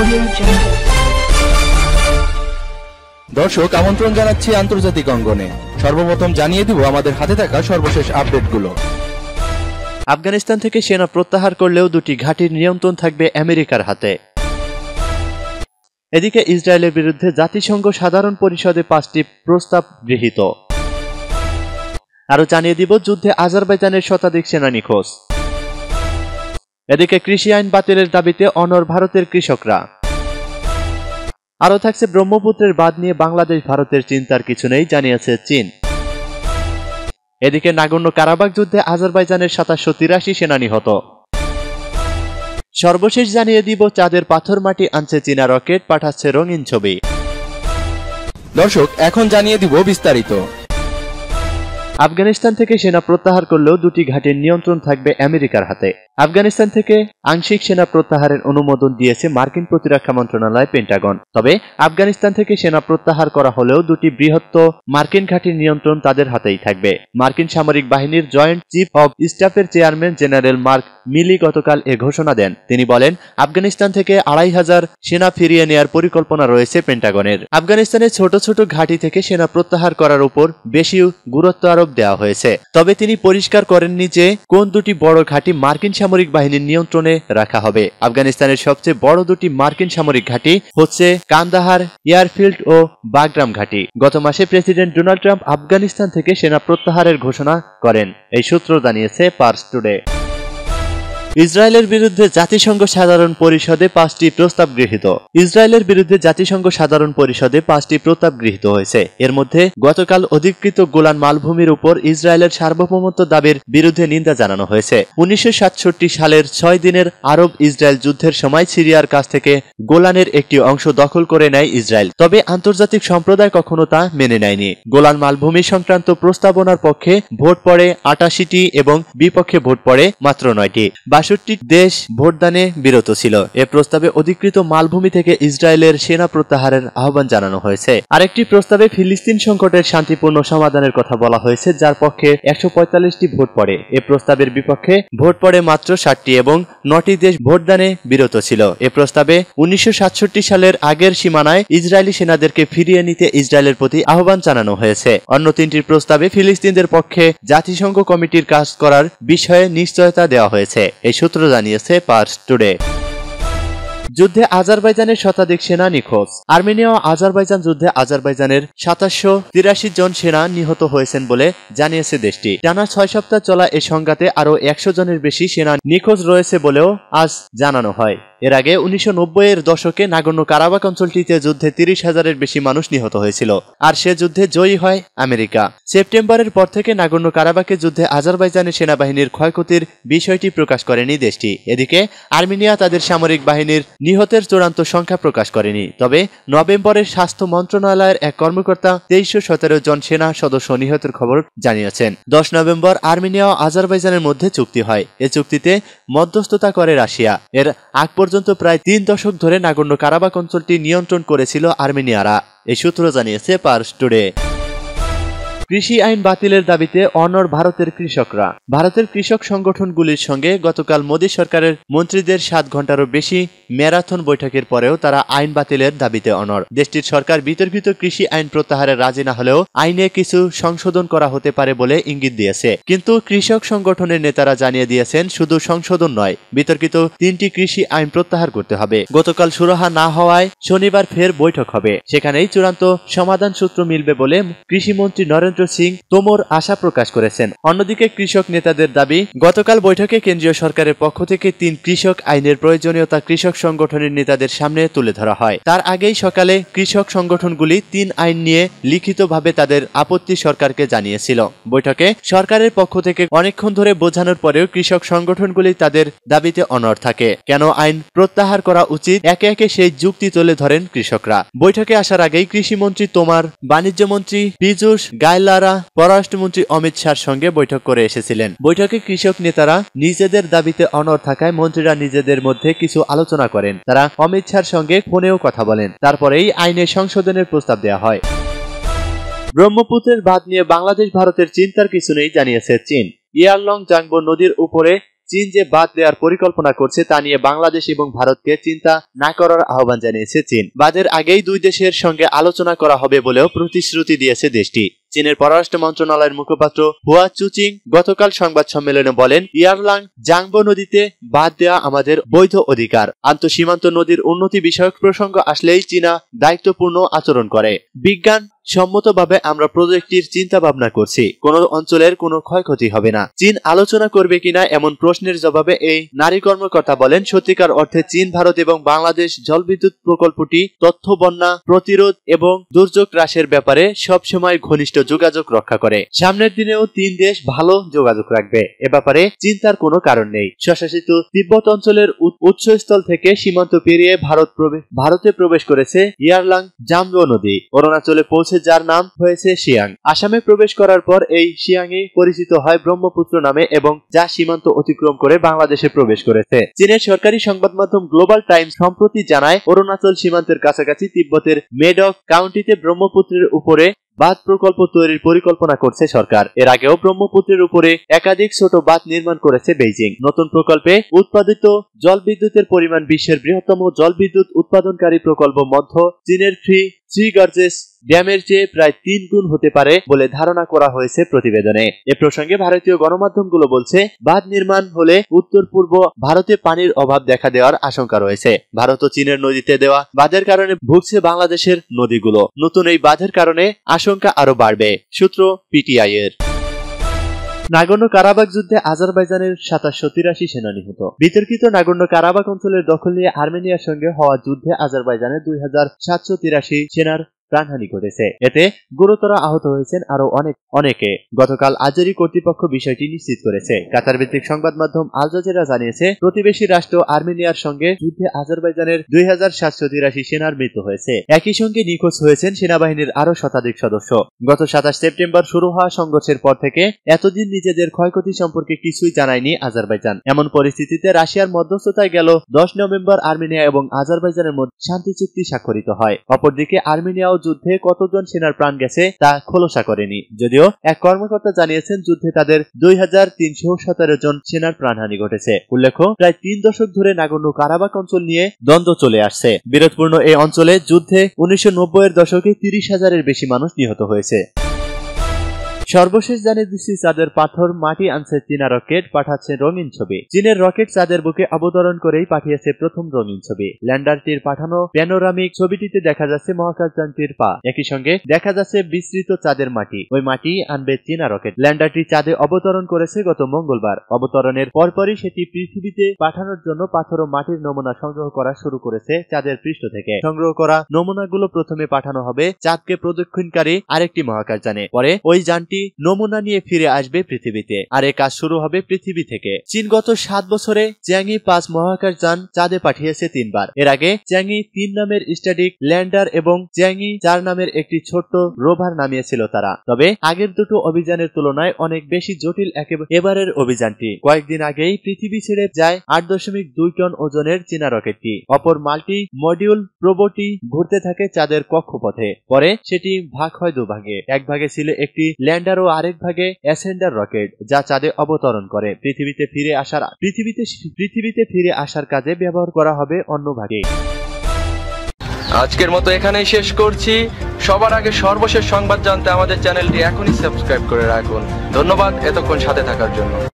দর্শক আমন্ত্রণ জানাচ্ছি আন্তর্জাতিক অঙ্গনে। সর্বপ্রথম জানিয়ে দিব আমাদের হাতে থাকা সর্বশেষ আপডেটগুলো। আফগানিস্তান থেকে সেনা প্রত্যাহার করলেও দুটি ঘাঁটির নিয়ন্ত্রণ থাকবে আমেরিকার হাতে। এদিকে ইসরায়েলের বিরুদ্ধে জাতিসংঘ সাধারণ পরিষদে 5টি প্রস্তাব গৃহীত। আরো জানিয়ে দিব যুদ্ধে আজারবাইজানের শতাধিক সেনা নিখোঁজ। এদিকে কৃষি আইন বাতিলের দাবিতে অনড় ভারতের কৃষকরা। আরো থাকছে ব্রহ্মপুত্রের বাঁধ নিয়ে বাংলাদেশ ভারতের চিন্তার কিছু নেই, জানিয়েছে চীন। এদিকে নাগর্নো কারাবাখ যুদ্ধে আজারবাইজানের 783 সেনা নিহত। সর্বশেষ জানিয়ে দিব চাঁদের পাথর মাটি আনছে চীনা রকেট, পাঠাচ্ছে রঙিন ছবি। দর্শক এখন জানিয়ে দিব বিস্তারিত। আফগানিস্তান থেকে সেনা প্রত্যাহার করলেও দুটি ঘাঁটির নিয়ন্ত্রণ থাকবে আমেরিকার হাতে। আফগানিস্তান থেকে আংশিক সেনা প্রত্যাহারের অনুমোদন দিয়েছে মার্কিন প্রতিরক্ষা মন্ত্রণালয় পেন্টাগন। তবে আফগানিস্তান থেকে সেনা প্রত্যাহার করা হলেও দুটি বৃহত্তর মার্কিন ঘাঁটির নিয়ন্ত্রণ তাদের হাতেই থাকবে। মার্কিন সামরিক বাহিনীর জয়েন্ট চিফ অব স্টাফের চেয়ারম্যান জেনারেল মার্ক মিলি গতকাল এ ঘোষণা দেন। তিনি বলেন, আফগানিস্তান থেকে 2500 সেনা ফিরিয়ে নেয়ার পরিকল্পনা রয়েছে পেন্টাগনের। আফগানিস্তানের ছোট ছোট ঘাঁটি থেকে সেনা প্রত্যাহার করার উপর বেশি গুরুত্ব আরোপ দেওয়া হয়েছে। তবে তিনি পরিষ্কার করেননি যে কোন দুটি বড় ঘাঁটি মার্কিন সামরিক বাহিনীর নিয়ন্ত্রণে রাখা হবে। আফগানিস্তানের সবচেয়ে বড় দুটি মার্কিন সামরিক ঘাঁটি হচ্ছে কান্দাহার এয়ারফিল্ড ও বাগরাম ঘাঁটি। গত মাসে প্রেসিডেন্ট ডোনাল্ড ট্রাম্প আফগানিস্তান থেকে সেনা প্রত্যাহারের ঘোষণা করেন, এই সূত্র জানিয়েছে পার্স টুডে। ইসরায়েলের বিরুদ্ধে জাতিসংঘ সাধারণ পরিষদে 5টি প্রস্তাব গৃহীত। ইসরায়েলের বিরুদ্ধে জাতিসংঘ সাধারণ পরিষদে 5টি প্রস্তাব গৃহীত হয়েছে। এর মধ্যে গতকাল অধিকৃত গোলান মালভূমির উপর ইসরায়েলের সার্বভৌমত্ব দাবির বিরুদ্ধে নিন্দা জানানো হয়েছে। 1967 সালের 6 দিনের আরব ইসরায়েল যুদ্ধের সময় সিরিয়ার কাছ থেকে গোলানের একটি অংশ দখল করে নেয় ইসরায়েল। তবে আন্তর্জাতিক সম্প্রদায় কখনো তা মেনে নেয়নি। গোলান মালভূমি সংক্রান্ত প্রস্তাবনার পক্ষে ভোট পড়ে 88টি এবং বিপক্ষে ভোট পড়ে মাত্র 9টি। 62 দেশ ভোটদানে বিরত ছিল। এ প্রস্তাবে অধিকৃত মালভূমি থেকে ইসরায়েলের সেনা প্রত্যাহারের আহ্বান জানানো হয়েছে। আরেকটি প্রস্তাবে ফিলিস্তিন সংকটের শান্তিপূর্ণ সমাধানের কথা বলা হয়েছে, যার পক্ষে 145টি ভোট পড়ে। এ প্রস্তাবের বিপক্ষে ভোট পড়ে মাত্র 7টি এবং 9টি দেশ ভোটদানে বিরত ছিল। এ প্রস্তাবে 1967 সালের আগের সীমানায় ইসরায়েলি সেনাদেরকে ফিরিয়ে নিতে ইসরায়েলের প্রতি আহ্বান জানানো হয়েছে। অন্য 3টির প্রস্তাবে ফিলিস্তিনদের পক্ষে জাতিসংঘ কমিটির কাজ করার বিষয়ে নিশ্চয়তা দেওয়া হয়েছে, এই সূত্র জানিয়েছে পার্স টুডে। যুদ্ধে আজারবাইজানের শতাধিক সেনা নিখোঁজ। আর্মেনিয়া ও আজারবাইজান যুদ্ধে আজারবাইজানের 783 জন সেনা নিহত হয়েছেন বলে জানিয়েছে দেশটি। টানা 6 সপ্তাহ চলা এই সংঘাতে আরও 100 জনের বেশি সেনা নিখোঁজ রয়েছে বলেও আজ জানানো হয়। এর আগে 1990-এর দশকে নাগর্নো কারাবাখ অঞ্চলটিতে যুদ্ধে 30,000-এর বেশি মানুষ নিহত হয়েছিল, আর সে যুদ্ধে জয়ী হয় আমেরিকা। সেপ্টেম্বরের পর থেকে নাগর্নো কারাবাখের যুদ্ধে আজারবাইজানের সেনাবাহিনীর ক্ষয়ক্ষতির বিষয়টি প্রকাশ করেনি দেশটি। এদিকে আর্মেনিয়া তাদের সামরিক বাহিনীর নিহতের চূড়ান্ত সংখ্যা প্রকাশ করেনি। তবে নভেম্বরের স্বাস্থ্য মন্ত্রণালয়ের এক কর্মকর্তা 2317 জন সেনা সদস্য নিহতের খবর জানিয়েছেন। 10 নভেম্বর আর্মেনিয়া ও আজারবাইজানের মধ্যে চুক্তি হয়। এ চুক্তিতে মধ্যস্থতা করে রাশিয়া। এর আগ পর্যন্ত প্রায় 3 দশক ধরে নাগর্নো কারাবাখ অঞ্চলটি নিয়ন্ত্রণ করেছিল আর্মেনিয়ারা, এই সূত্র জানিয়েছে পার্স টুডে। কৃষি আইন বাতিলের দাবিতে অনড় ভারতের কৃষকরা। ভারতের কৃষক সংগঠনগুলির সঙ্গে গতকাল মোদী সরকারের মন্ত্রীদের 7 ঘন্টারও বেশি ম্যারাথন বৈঠকের পরেও তারা আইন বাতিলের দাবিতে অনড়। দেশটির সরকার বিতর্কিত কৃষি আইন প্রত্যাহারে রাজি না হলেও আইনে কিছু সংশোধন করা হতে পারে বলে ইঙ্গিত দিয়েছে। কিন্তু কৃষক সংগঠনের নেতারা জানিয়ে দিয়েছেন, শুধু সংশোধন নয়, বিতর্কিত 3টি কৃষি আইন প্রত্যাহার করতে হবে। গতকাল সুরাহা না হওয়ায় শনিবার ফের বৈঠক হবে, সেখানেই চূড়ান্ত সমাধান সূত্র মিলবে বলে কৃষিমন্ত্রী নরেন্দ্র সিং তোমর আশা প্রকাশ করেছেন। অন্যদিকে কৃষক নেতাদের দাবি, গতকাল বৈঠকে কেন্দ্রীয় সরকারের পক্ষ থেকে 3 কৃষক আইনের প্রয়োজনীয়তা কৃষক সংগঠনের নেতাদের সামনে তুলে ধরা হয়। তার আগেই সকালে কৃষক সংগঠনগুলি 3 আইন নিয়ে লিখিতভাবে তাদের আপত্তি সরকারকে জানিয়েছিল। বৈঠকে সরকারের পক্ষ থেকে অনেকক্ষণ ধরে বোঝানোর পরেও কৃষক সংগঠনগুলি তাদের দাবিতে অনড় থাকে। কেন আইন প্রত্যাহার করা উচিত, একে একে সেই যুক্তি তুলে ধরেন কৃষকরা। বৈঠকে আসার আগেই কৃষিমন্ত্রী তোমার, বাণিজ্য মন্ত্রী পীযূষ গোয়েলরা, পররাষ্ট্রমন্ত্রী অমিত শাহর সঙ্গে বৈঠক করে এসেছিলেন। বৈঠকে কৃষক নেতারা নিজেদের দাবিতে অনড় থাকায় মন্ত্রীরা নিজেদের মধ্যে কিছু আলোচনা করেন। তারা অমিত শাহর সঙ্গে ফোনেও কথা বলেন। তারপরেই আইনে সংশোধনের প্রস্তাব দেওয়া হয়। ব্রহ্মপুত্রের বাঁধ নিয়ে বাংলাদেশ ভারতের চিন্তার কিছু নেই, জানিয়েছে চীন। ইয়ারলং জাংবো নদীর উপরে চীন যে বাঁধ দেওয়ার পরিকল্পনা করছে তা নিয়ে বাংলাদেশ এবং ভারতকে চিন্তা না করার আহ্বান জানিয়েছে চীন। বাঁধের আগেই দুই দেশের সঙ্গে আলোচনা করা হবে বলেও প্রতিশ্রুতি দিয়েছে দেশটি। চীনের পররাষ্ট্র মন্ত্রণালয়ের মুখপাত্র হুয়া চুচিং গতকাল সংবাদ সম্মেলনে বলেন, ইয়ারলাং জাংবো নদীতে বাঁধ দেওয়া আমাদের বৈধ অধিকার। আন্তঃসীমান্ত নদীর উন্নতি বিষয়ক প্রসঙ্গ আসলেই চীনা দায়িত্বপূর্ণ আচরণ করে। বিজ্ঞান সম্মতভাবে আমরা প্রজেক্টটির চিন্তা ভাবনা করছি, কোন অঞ্চলের কোনো ক্ষয়ক্ষতি হবে না। চীন আলোচনা করবে কিনা এমন প্রশ্নের জবাবে এই নারী কর্মকর্তা বলেন, সত্যিকার অর্থে চীন, ভারত এবং বাংলাদেশ জলবিদ্যুৎ প্রকল্পটি তথ্য বন্যা প্রতিরোধ এবং দুর্যোগ হ্রাসের ব্যাপারে সবসময় ঘনিষ্ঠ যোগাযোগ রক্ষা করে। সামনের দিনেও তিন দেশ ভালো যোগাযোগ রাখবে, এ ব্যাপারে চিন্তার কোনো কারণ নেই। স্বশাসিত তিব্বত অঞ্চলের উৎসস্থল থেকে সীমান্ত পেরিয়ে ভারতে প্রবেশ করেছে ইয়ারলাং জাংবো নদী। অরুণাচলে পৌঁছে যার নাম হয়েছে সিয়াং। আসামে প্রবেশ করার পর এই সিয়াংই পরিচিত হয় ব্রহ্মপুত্র নামে এবং যা সীমান্ত অতিক্রম করে বাংলাদেশে প্রবেশ করেছে। চীনের সরকারি সংবাদ মাধ্যম গ্লোবাল টাইমস সম্প্রতি জানায়, অরুণাচল সীমান্তের কাছাকাছি তিব্বতের মেডক কাউন্টিতে ব্রহ্মপুত্রের উপরে বাঁধ প্রকল্প তৈরির পরিকল্পনা করছে সরকার। এর আগেও ব্রহ্মপুত্রের উপরে একাধিক ছোট বাঁধ নির্মাণ করেছে বেইজিং। নতুন প্রকল্পে উৎপাদিত জলবিদ্যুতের পরিমাণ বিশ্বের বৃহত্তম জলবিদ্যুৎ উৎপাদনকারী প্রকল্প মধ্য চীনের থ্রি গর্জেস ড্যামের চেয়ে প্রায় 3 গুণ হতে পারে বলে ধারণা করা হয়েছে প্রতিবেদনে। এ প্রসঙ্গে ভারতীয় গণমাধ্যমগুলো বলছে, বাঁধ নির্মাণ হলে উত্তর পূর্ব ভারতে পানির অভাব দেখা দেওয়ার আশঙ্কা রয়েছে। ভারত ও চীনের নদীতে দেওয়া বাঁধের কারণে ভুগছে বাংলাদেশের নদীগুলো। নতুন এই বাঁধের কারণে আশঙ্কা আরো বাড়বে। সূত্র পিটিআই এর। নাগর্নো কারাবাখ যুদ্ধে আজারবাইজানের ৭৮৮ সেনা নিহত। বিতর্কিত নাগর্নো কারাবাখ অঞ্চলের দখল নিয়ে আর্মেনিয়ার সঙ্গে হওয়া যুদ্ধে আজারবাইজানের ২৭৮৩ সেনার প্রাণহানি ঘটেছে। এতে গুরুতর আহত হয়েছেন আরো অনেকে। গতকাল আজারি কর্তৃপক্ষ বিষয়টি নিশ্চিত করেছে। কাতার ভিত্তিক সংবাদ মাধ্যম আল জাজিরা জানিয়েছে, প্রতিবেশী রাষ্ট্র আর্মেনিয়ার সঙ্গে যুদ্ধে আজারবাইজানের ২৭৮৩ সেনার মৃত্যু হয়েছে। একই সঙ্গে নিখোঁজ হয়েছেন সেনাবাহিনীর আরো শতাধিক সদস্য। গত ২৭ সেপ্টেম্বর শুরু হওয়া সংঘর্ষের পর থেকে এতদিন নিজেদের ক্ষয়ক্ষতি সম্পর্কে কিছুই জানায়নি আজারবাইজান। এমন পরিস্থিতিতে রাশিয়ার মধ্যস্থতায় গেল ১০ নভেম্বর আর্মেনিয়া এবং আজারবাইজানের মধ্যে শান্তি চুক্তি স্বাক্ষরিত হয়। অপরদিকে আর্মেনিয়াও যুদ্ধে কতজন সেনার প্রাণ গেছে তা খোলসা করেনি, যদিও এক কর্মকর্তা জানিয়েছেন যুদ্ধে তাদের ২৩১৭ জন সেনার প্রাণহানি ঘটেছে। উল্লেখ্য, প্রায় ৩ দশক ধরে নাগর্নো কারাবাখ অঞ্চল নিয়ে দ্বন্দ্ব চলে আসছে। বিরোধপূর্ণ এই অঞ্চলে যুদ্ধে ১৯৯০-এর দশকে ৩০,০০০-এর বেশি মানুষ নিহত হয়েছে। সর্বশেষ জানিয়ে দিচ্ছি, চাঁদের পাথর মাটি আনছে চীনা রকেট, পাঠাচ্ছে রঙিন ছবি। চীনের রকেট চাঁদের বুকে অবতরণ করেই পাঠিয়েছে প্রথম রঙিন ছবি। ল্যান্ডারটির পাঠানো প্যানোরামিক ছবিটিতে দেখা যাচ্ছে মহাকাশযানটির পা, একই সঙ্গে দেখা যাচ্ছে বিস্তৃত চাঁদের মাটি। ওই মাটি আনবে চীনা রকেট। ল্যান্ডারটি চাঁদে অবতরণ করেছে গত মঙ্গলবার। অবতরণের পরপরই সেটি পৃথিবীতে পাঠানোর জন্য পাথর ও মাটির নমুনা সংগ্রহ করা শুরু করেছে চাঁদের পৃষ্ঠ থেকে। সংগ্রহ করা নমুনাগুলো প্রথমে পাঠানো হবে চাঁদকে প্রদক্ষিণকারী আরেকটি মহাকাশযানে। পরে ওই যানটি নমুনা নিয়ে ফিরে আসবে পৃথিবীতে, আর এই কাজ শুরু হবে পৃথিবী থেকে। চীন গত 7 বছরে চ্যাংই 5 মহাকাশযান চাঁদে পাঠিয়েছে 3 বার। এর আগে চ্যাংই 3 নামের স্ট্যাটিক ল্যান্ডার এবং চ্যাংই 4 নামের একটি ছোট্ট রোভার নামিয়েছিল তারা। তবে আগের দুটো অভিযানের তুলনায় অনেক বেশি জটিল এবারের অভিযানটি। কয়েকদিন আগেই পৃথিবী ছেড়ে যায় 8.2 টন ওজনের চীনা রকেটটি। অপর মাল্টি মডিউল প্রোবটি ঘুরতে থাকে চাঁদের কক্ষপথে। পরে সেটি ভাগ হয় 2 ভাগে। এক ভাগে ছিল একটি ল্যান্ডার ও আরেক ভাগে অ্যাসেন্ডার রকেট, যা চাঁদে অবতরণ করে। পৃথিবীতে ফিরে আসার কাজে ব্যবহার করা হবে অন্য ভাগে। আজকের মতো এখানেই শেষ করছি। সবার আগে সর্বশেষ সংবাদ জানতে আমাদের চ্যানেলটি এখনই সাবস্ক্রাইব করে রাখুন। ধন্যবাদ এতক্ষণ সাথে থাকার জন্য।